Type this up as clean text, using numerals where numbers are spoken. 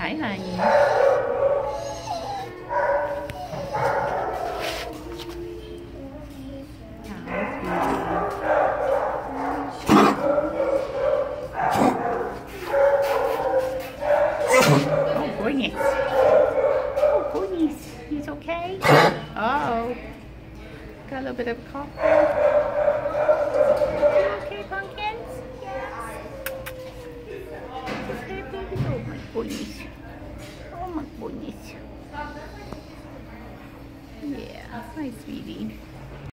Hi, honey. Oh, goodness. Oh, goodness. He's okay? Uh-oh. Got a little bit of a cough. You okay, Pumpkins? Yes. Okay, baby. Oh, my goodness. Oh, my goodness. Yeah. Hi, sweetie.